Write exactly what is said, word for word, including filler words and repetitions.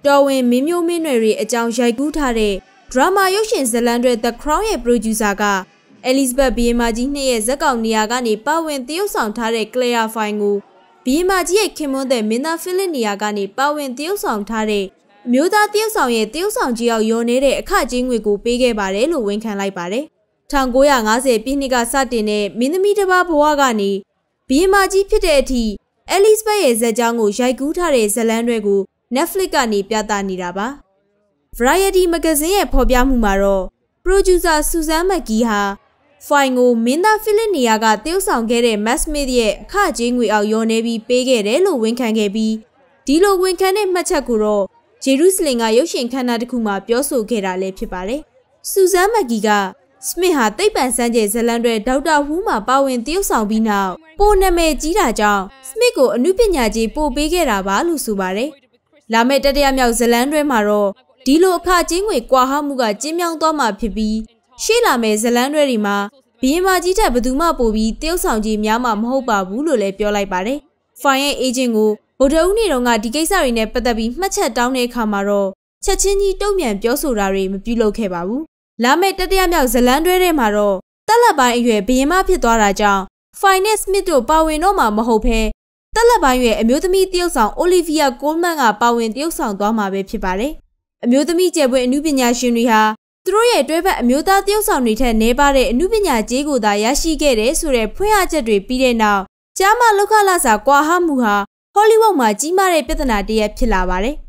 တော်ဝင်မင်းမျိုးမင်းတွေရဲ့အကြောင်းရိုက်ကူးထားတဲ့ဒရာမာရုပ်ရှင်ဇာတ်လမ်းတွေ The Crown ရဲ့ producer က Elizabeth ဘီရင်မကြီးနှစ်ရဲ့ဇက်ကောင်နေရာကနေပါဝင်သရုပ်ဆောင်ထားတဲ့ Claire Foy ကိုဘီရင်မကြီးရဲ့ခင်မွန်းတဲ့မင်းသား Philip နေရာကနေပါဝင်သရုပ်ဆောင်ထားတဲ့အမျိုးသားသရုပ်ဆောင်ရဲ့သရုပ်ဆောင်ကြီးအောင်ရောနေတဲ့အခကြေးငွေကိုပေးခဲ့ပါတယ်လို့ဝန်ခံလိုက်ပါတယ်။၁၉၅၀ပြည့်နှစ်ကစတင်တဲ့မင်းသမီးတစ်ပါးဘဝကနေဘီရင်မကြီးဖြစ်တဲ့အထိ Elizabeth ရဲ့ဇာတ်ကြောင်းကိုရိုက်ကူးထားတဲ့ဇာတ်လမ်းတွေကို Netflix ကနေပြသနေတာပါ။ Variety Magazine ရဲ့ဖော်ပြမှုမှာတော့ producer Susan McGee ဟာ Foy ကိုမင်းသား Philip နေရာကသရုပ်ဆောင်ခဲ့တဲ့ Matt Smith ရဲ့အခကြေးငွေအောင်ရောနေပြီးပေးခဲ့တယ်လို့ဝန်ခံခဲ့ပြီးဒီလိုဝန်ခံတဲ့မှတ်ချက်ကိုတော့ဂျေရုဆလင်ကရုပ်ရှင်ခန်းနာတစ်ခုမှာပြောဆိုခဲ့တာလည်းဖြစ်ပါတယ်။ Susan McGee က Smith ဟာသိပ္ပံစမ်းကြယ်ဇာတ်လမ်းတွေဒေါက်တာဟူးမှာပါဝင်သရုပ်ဆောင်ပြီးနောက်ပိုနာမည်ကြီးတာကြောင့် Smith ကိုအနုပညာကြီးပို့ပေးခဲ့တာပါလို့ဆိုပါတယ်။လာမယ့်တတိယမြောက်ဇာတ်လမ်းတွေမှာတော့ဒီလိုအခကြေးငွေကွာဟမှုကကျင်းမြောင်းသွားမှာဖြစ်ပြီးရှေ့လာမယ့်ဇာတ်လမ်းတွေမှာဘီရင်မကြီးထက်ဘယ်သူမှပိုပြီးတရုပ်ဆောင်ကြီးများမှာမဟုတ်ပါဘူးလို့လည်းပြောလိုက်ပါတယ်။ Foy ရဲ့ agent ကိုဗုဒ္ဓဦးနေ့တုန်းကဒီကိစ္စတွေနဲ့ပတ်သက်ပြီးမှတ်ချက်တောင်းတဲ့အခါမှာတော့ချက်ချင်းကြီးတုံ့ပြန်ပြောဆိုတာတွေမပြုလုပ်ခဲ့ပါဘူး။လာမယ့်တတိယမြောက်ဇာတ်လမ်းတွေထဲမှာတော့တက်လက်ပိုင်းအရွယ်ဘီရင်မဖြစ်သွားတာကြောင့် Foy နဲ့ Smith တို့ပါဝင်တော့မှာမဟုတ်ဘဲတက်လက်ပိုင်းရွယ်အမျိုးသမီးတရုပ်ဆောင် Olivia Colman ကပါဝင်တရုပ်ဆောင်သွားမှာပဲဖြစ်ပါတယ်။အမျိုးသမီးကျယ်ပွင့်အနုပညာရှင်တွေဟာသူတို့ရဲ့တွဲဖက်အမျိုးသားတရုပ်ဆောင်တွေထက်နည်းပါတဲ့အနုပညာကြေးကိုသာရရှိခဲ့တဲ့ဆိုတဲ့ဖွင့်ဟချက်တွေပြီးတဲ့နောက်ကျားမလောက်ခလာစာကွာဟမှုဟာဟောလိဝုဒ်မှာကြီးမားတဲ့ပြဿနာတစ်ရပ်ဖြစ်လာပါတယ်။